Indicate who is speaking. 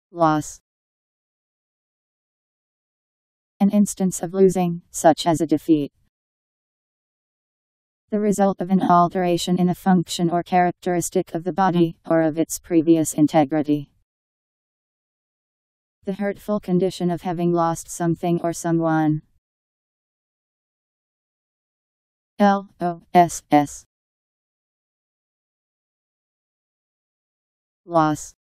Speaker 1: Loss. An instance of losing, such as a defeat. The result of an alteration in a function or characteristic of the body, or of its previous integrity. The hurtful condition of having lost something or someone. Loss. Loss.